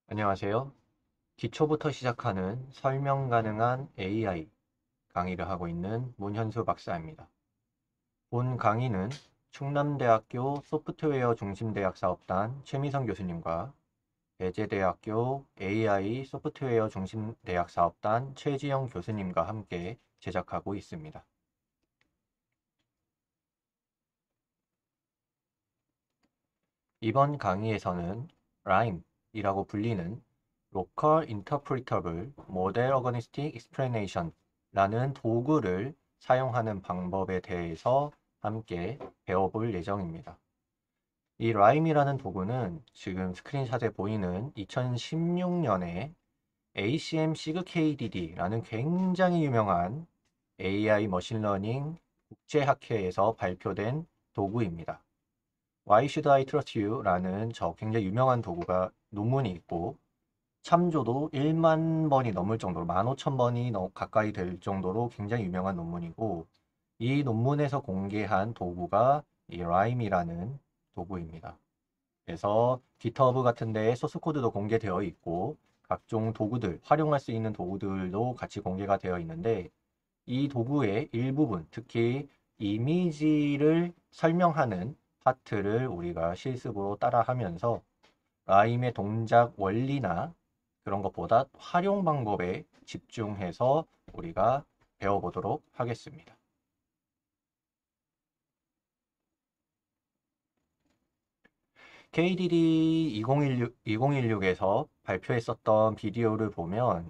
안녕하세요. 기초부터 시작하는 설명 가능한 AI 강의를 하고 있는 문현수 박사입니다. 본 강의는 충남대학교 소프트웨어 중심대학 사업단 최미성 교수님과 배재대학교 AI 소프트웨어 중심대학 사업단 최지영 교수님과 함께 제작하고 있습니다. 이번 강의에서는 RIME이라고 불리는 Local Interpretable Model Organistic Explanation 라는 도구를 사용하는 방법에 대해서 함께 배워볼 예정입니다. 이 RIME이라는 도구는 지금 스크린샷에 보이는 2016년에 ACM SIG-KDD라는 굉장히 유명한 AI 머신러닝 국제학회에서 발표된 도구입니다. Why Should I Trust You? 라는 저 굉장히 유명한 도구가 논문이 있고 참조도 1만 번이 넘을 정도로 15,000번이 가까이 될 정도로 굉장히 유명한 논문이고 이 논문에서 공개한 도구가 이 RIME이라는 도구입니다. 그래서 GitHub 같은 데에 소스 코드도 공개되어 있고 각종 도구들, 활용할 수 있는 도구들도 같이 공개가 되어 있는데 이 도구의 일부분, 특히 이미지를 설명하는 파트를 우리가 실습으로 따라하면서 라임의 동작 원리나 그런 것보다 활용 방법에 집중해서 우리가 배워보도록 하겠습니다. KDD 2016에서 발표했었던 비디오를 보면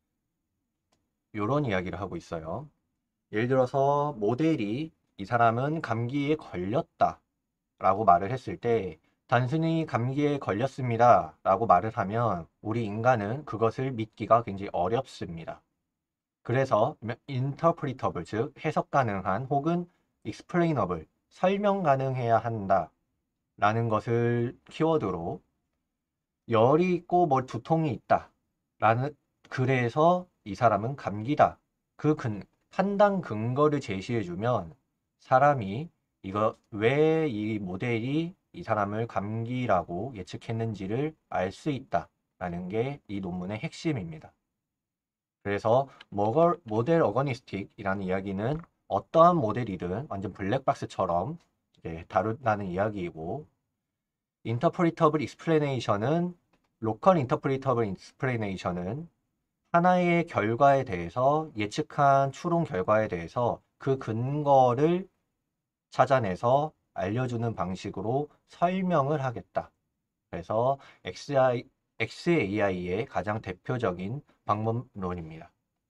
이런 이야기를 하고 있어요. 예를 들어서 모델이 이 사람은 감기에 걸렸다 라고 말을 했을 때 단순히 감기에 걸렸습니다 라고 말을 하면 우리 인간은 그것을 믿기가 굉장히 어렵습니다. 그래서 interpretable, 즉 해석 가능한 혹은 explainable, 설명 가능해야 한다 라는 것을 키워드로 열이 있고 뭐 두통이 있다 라는, 그래서 이 사람은 감기다, 판단 근거를 제시해주면 사람이 이거 왜 이 모델이 이 사람을 감기라고 예측했는지를 알 수 있다 라는 게 이 논문의 핵심입니다. 그래서 모델 어거니스틱이라는 이야기는 어떠한 모델이든 완전 블랙박스처럼 다룬다는 이야기이고, 인터프리터블 익스플레네이션은 로컬 인터프리터블 익스플레네이션은 하나의 결과에 대해서, 예측한 추론 결과에 대해서 그 근거를 찾아내서 알려주는 방식으로 설명을 하겠다. 그래서 XAI의 가장 대표적인 방법론입니다.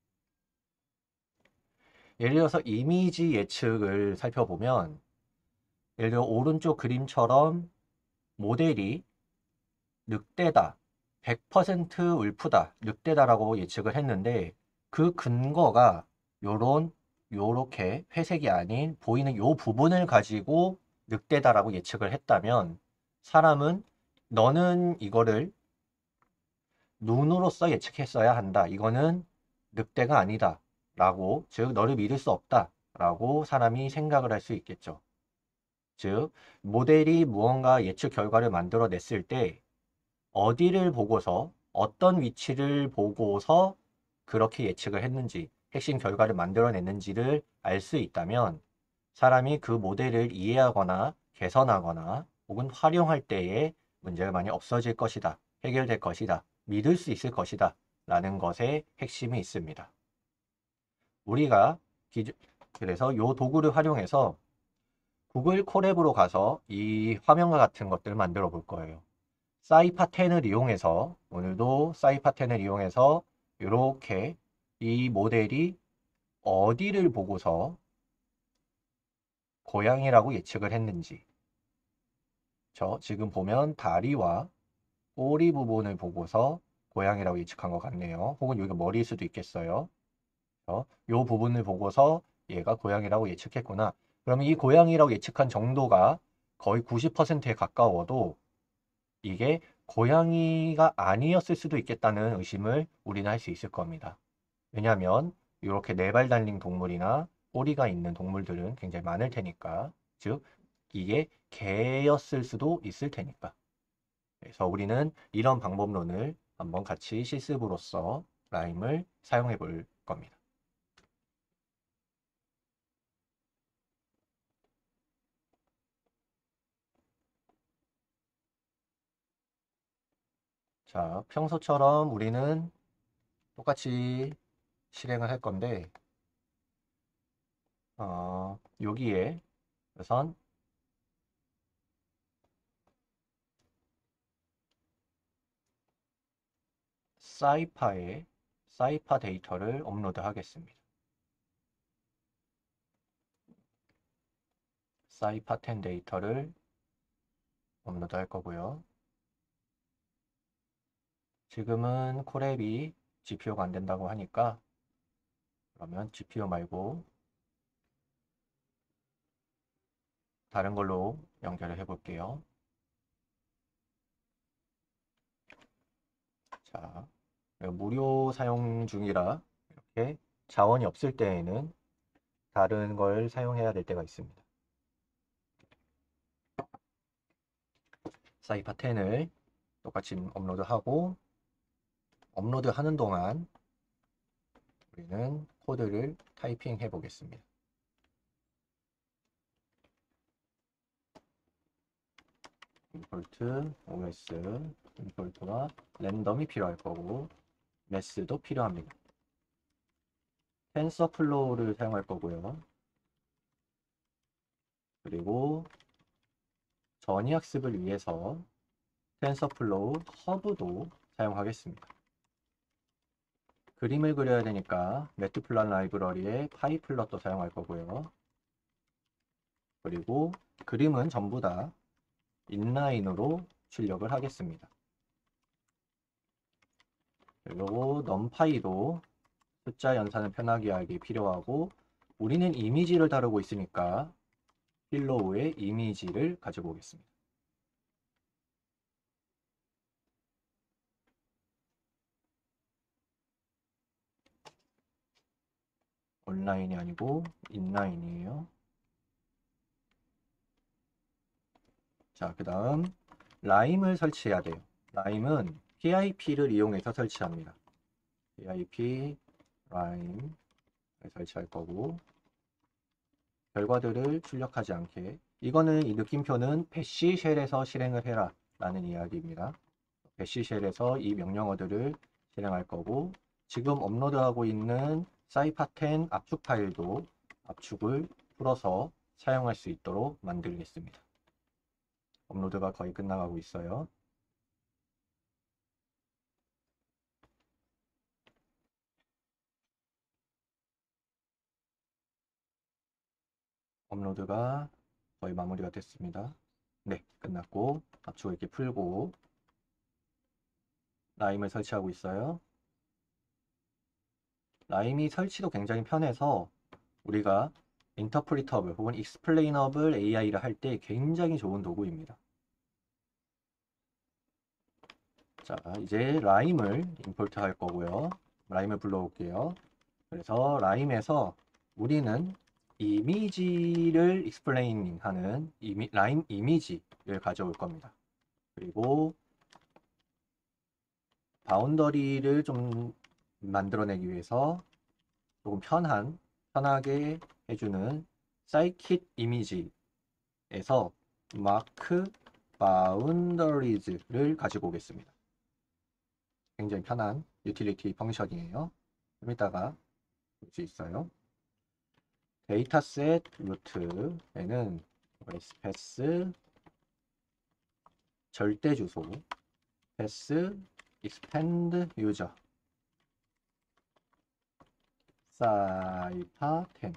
예를 들어서 이미지 예측을 살펴보면, 예를 들어 오른쪽 그림처럼 모델이 늑대다, 100% 울프다, 늑대다라고 예측을 했는데 그 근거가 요렇게 회색이 아닌 보이는 요 부분을 가지고 늑대다라고 예측을 했다면 사람은 너는 이거를 눈으로써 예측했어야 한다. 이거는 늑대가 아니다. 라고, 즉 너를 믿을 수 없다. 라고 사람이 생각을 할 수 있겠죠. 즉 모델이 무언가 예측 결과를 만들어냈을 때 어디를 보고서 어떤 위치를 보고서 그렇게 예측을 했는지, 핵심 결과를 만들어냈는지를 알 수 있다면 사람이 그 모델을 이해하거나 개선하거나 혹은 활용할 때에 문제가 많이 없어질 것이다, 해결될 것이다, 믿을 수 있을 것이다 라는 것에 핵심이 있습니다. 우리가 그래서 이 도구를 활용해서 구글 콜앱으로 가서 이 화면과 같은 것들을 만들어 볼 거예요. 사이파10을 이용해서, 오늘도 사이파10을 이용해서 이렇게 이 모델이 어디를 보고서 고양이라고 예측을 했는지, 지금 보면 다리와 꼬리 부분을 보고서 고양이라고 예측한 것 같네요. 혹은 여기가 머리일 수도 있겠어요. 이 부분을 보고서 얘가 고양이라고 예측했구나. 그러면 이 고양이라고 예측한 정도가 거의 90%에 가까워도 이게 고양이가 아니었을 수도 있겠다는 의심을 우리는 할 수 있을 겁니다. 왜냐하면 이렇게 네 발 달린 동물이나 꼬리가 있는 동물들은 굉장히 많을 테니까. 즉 이게 개였을 수도 있을 테니까. 그래서 우리는 이런 방법론을 한번 같이 실습으로서 라임을 사용해 볼 겁니다. 자, 평소처럼 우리는 똑같이 실행을 할 건데, 여기에 우선 사이파에 사이파 데이터를 업로드 하겠습니다. 사이파 10 데이터를 업로드 할 거고요. 지금은 콜앱이 GPU가 안 된다고 하니까 그러면 GPU 말고 다른 걸로 연결을 해 볼게요. 자, 무료 사용 중이라 이렇게 자원이 없을 때에는 다른 걸 사용해야 될 때가 있습니다. 사이파 10을 똑같이 업로드하고 업로드하는 동안 우리는 코드를 타이핑 해 보겠습니다. 임포트 OS 임포트와 랜덤이 필요할 거고 매스도 필요합니다. 텐서플로우를 사용할 거고요. 그리고 전이학습을 위해서 텐서플로우 허브도 사용하겠습니다. 그림을 그려야 되니까 매트플란 라이브러리에 파이플럿도 사용할 거고요. 그리고 그림은 전부 다 인라인으로 출력을 하겠습니다. 그리고 넘파이도 숫자 연산을 편하게 하기 필요하고 우리는 이미지를 다루고 있으니까 필로우의 이미지를 가지고 오겠습니다. 온라인이 아니고 인라인이에요. 자, 그 다음 라임을 설치해야 돼요. 라임은 PIP를 이용해서 설치합니다. PIP 라임을 설치할 거고 결과들을 출력하지 않게 이거는 이 느낌표는 배시 쉘에서 실행을 해라 라는 이야기입니다. 배시 쉘에서 이 명령어들을 실행할 거고 지금 업로드하고 있는 사이파10 압축 파일도 압축을 풀어서 사용할 수 있도록 만들겠습니다. 업로드가 거의 끝나가고 있어요. 업로드가 거의 마무리가 됐습니다. 네, 끝났고 압축을 이렇게 풀고 라임을 설치하고 있어요. 라임이 설치도 굉장히 편해서 우리가 인터프리터블 혹은 익스플레이너블 AI를 할 때 굉장히 좋은 도구입니다. 자, 이제 라임을 임포트 할 거고요. 라임을 불러올게요. 그래서 라임에서 우리는 이미지를 익스플레이닝 하는 라임 이미지를 가져올 겁니다. 그리고 바운더리를 좀 만들어내기 위해서 조금 편하게 해주는 사이킷 이미지에서 마크 바운더리즈를 가지고 오겠습니다. 굉장히 편한 유틸리티 펑션이에요. 좀 이따가 볼 수 있어요. 데이터셋 루트에는 패스 절대 주소 패스 expand user 사이파 10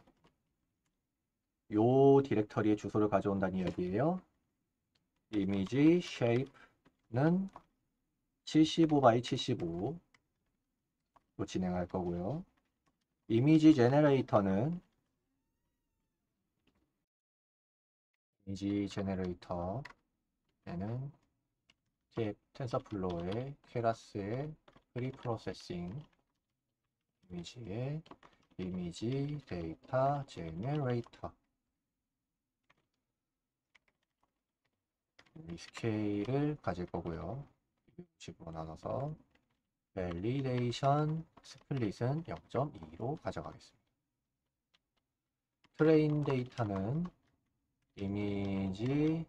요 디렉터리의 주소를 가져온다는 이야기예요. 이미지 shape는 75x75로 진행할 거고요. 이미지 제너레이터는 이미지 제너레이터에는 텐서플로우의 케라스의 프리프로세싱 이미지의 이미지 데이터 제너레이터 이 스케일을 가질 거고요. 60으로 나눠서 밸리데이션 스플릿은 0.2로 가져가겠습니다. 트레인 데이터는 이미지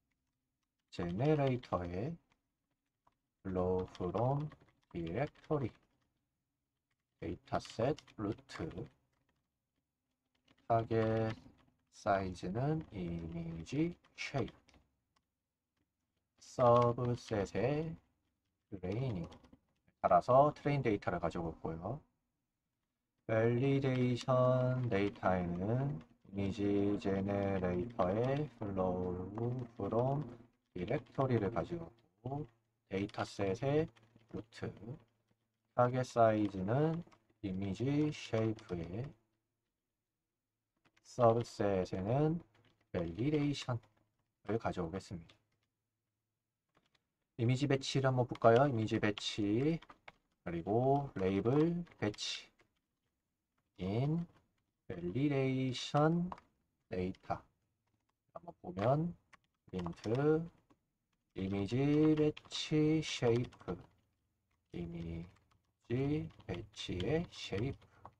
제네레이터에 flow from directory 데이터셋 루트 타겟 사이즈는 이미지 쉐입 서브셋의 트레이닝 따라서 트레인 데이터를 가져올 거고요. 밸리데이션 데이터에는 이미지 제네레이터의 flow from 디렉토리를 가지고 데이터셋의 루트 타겟 사이즈는 이미지 쉐이프의 서브셋에는 밸리데이션을 가져오겠습니다. 이미지 배치를 한번 볼까요? 이미지 배치 그리고 레이블 배치 in validation data 한번 보면 print 이미지 배치 shape 이미지 배치의 shape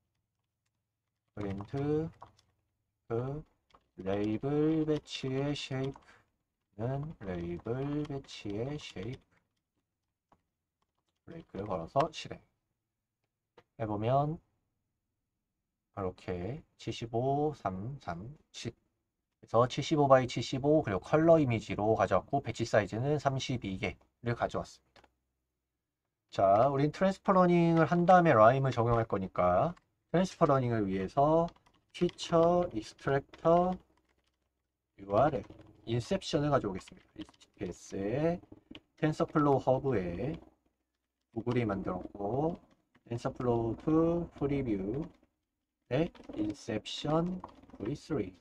print 그 레이블 배치의 shape는 레이블 배치의 shape 브레이크를 걸어서 실행 해보면 이렇게 75, 3, 3, 10 그래서 75 바이 75 그리고 컬러 이미지로 가져왔고 배치 사이즈는 32개를 가져왔습니다. 자, 우린 트랜스퍼 러닝을 한 다음에 라임을 적용할 거니까 트랜스퍼 러닝을 위해서 피처 익스트랙터 URL 인셉션을 가져오겠습니다. HTTPS에 텐서플로우 허브에 구글이 만들었고 텐서플로우 to 프리뷰 인셉션 v3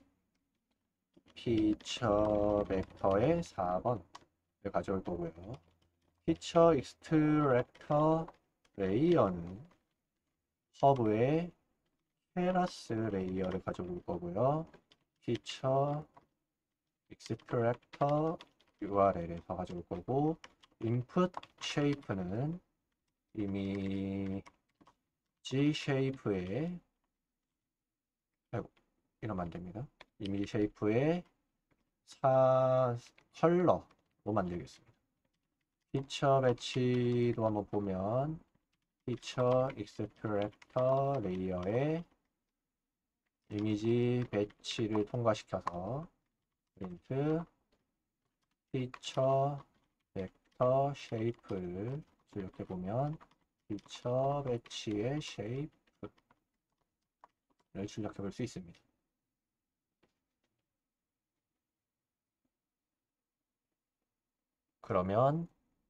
피처 벡터의 4번을 가져올 거고요. 피처 익스트랙터 레이어는 허브의 케라스 레이어를 가져올 거고요. 피처 익스트랙터 URL에서 가져올 거고 인풋 쉐이프는 이미지 쉐이프의 이러면 안됩니다. 이미지 쉐이프의 컬러로 만들겠습니다. 피처 배치도 한번 보면 피처 익스트랙터 레이어에 이미지 배치를 통과시켜서 프린트 피처 벡터 쉐이프를 이렇게 보면 피처 배치의 쉐이프를 출력해 볼 수 있습니다. 그러면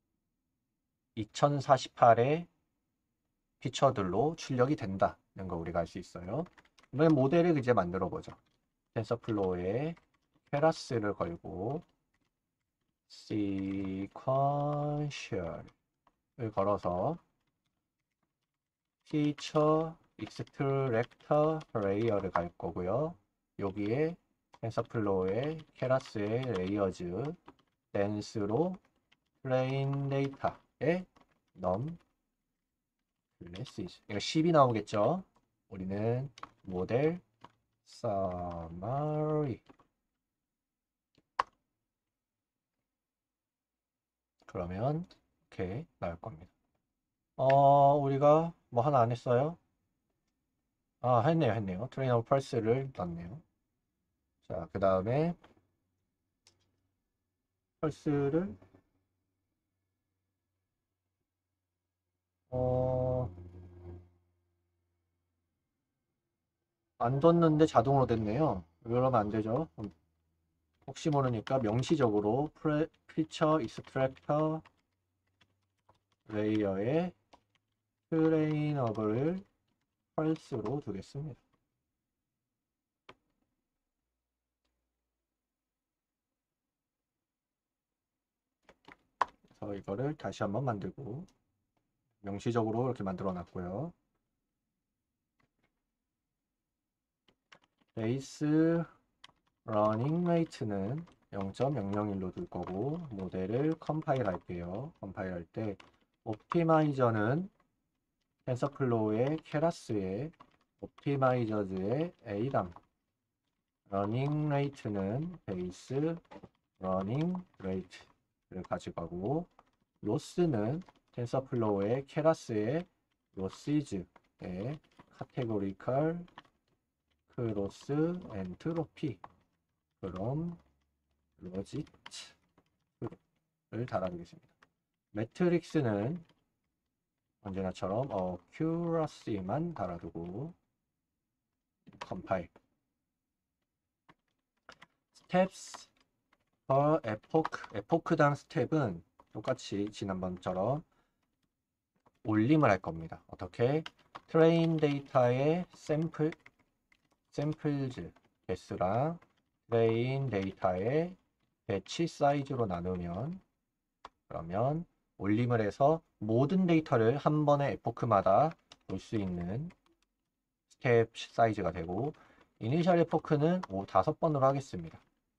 2048의 피처들로 출력이 된다는 거 우리가 알 수 있어요. 그러면 모델을 이제 만들어 보죠. 텐서플로우에 케라스를 걸고 sequential을 걸어서 피처 익스트랙터 레이어를 갈 거고요. 여기에 텐서플로우의 케라스의 레이어즈 댄스로 플레인 데이터에 넘 클래시즈 이거 10이 나오겠죠. 우리는 모델 summary 그러면 이렇게 나올 겁니다. 우리가 뭐 하나 안 했어요? 했네요. 트레이너 펄스를 넣었네요. 자, 그 다음에 펄스를 안 뒀는데 자동으로 됐네요. 그러면 안 되죠. 혹시 모르니까 명시적으로 피처 익스트랙터 레이어에 트레이너블을 펄스로 두겠습니다. 그래서 이거를 다시 한번 만들고 명시적으로 이렇게 만들어 놨고요. 베이스 러닝 레이트는 0.001로 둘 거고 모델을 컴파일 할게요. 컴파일 할 때 옵티마이저는 텐서플로우의 케라스의 옵티마이저즈의 A담 러닝 레이트는 베이스 러닝 레이트를 가져가고 로스는 텐서플로우의 케라스의 로시즈의 카테고리컬 크로스 엔트로피 그럼 로지트를 달아주겠습니다. 매트릭스는 언제나처럼 accuracy만 달아두고 컴파일 steps per epoch당 스텝은 똑같이 지난번처럼 올림을 할 겁니다. 어떻게? 트레인 데이터의 샘플즈 개수랑 트레인 데이터의 배치 사이즈로 나누면 그러면 올림을 해서 모든 데이터를 한 번에 에포크마다 볼 수 있는 스텝 사이즈가 되고 이니셜 에포크는 5번으로 하겠습니다.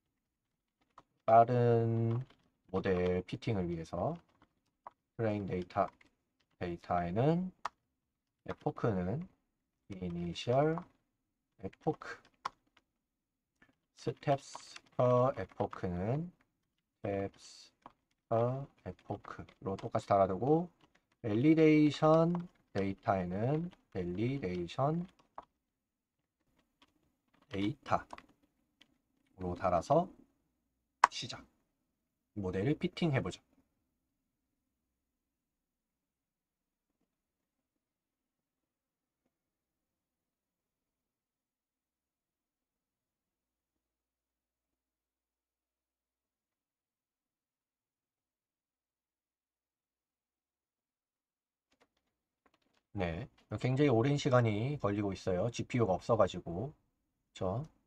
빠른 모델 피팅을 위해서 트레인 데이터에는 에포크는 이니셜 에포크 스텝스 per epoch는 steps per epoch로 똑같이 달아두고 밸리데이션 데이터에는 밸리데이션 데이터로 달아서 시작 모델을 피팅해보죠. 네, 굉장히 오랜 시간이 걸리고 있어요. GPU가 없어가지고. 그렇죠?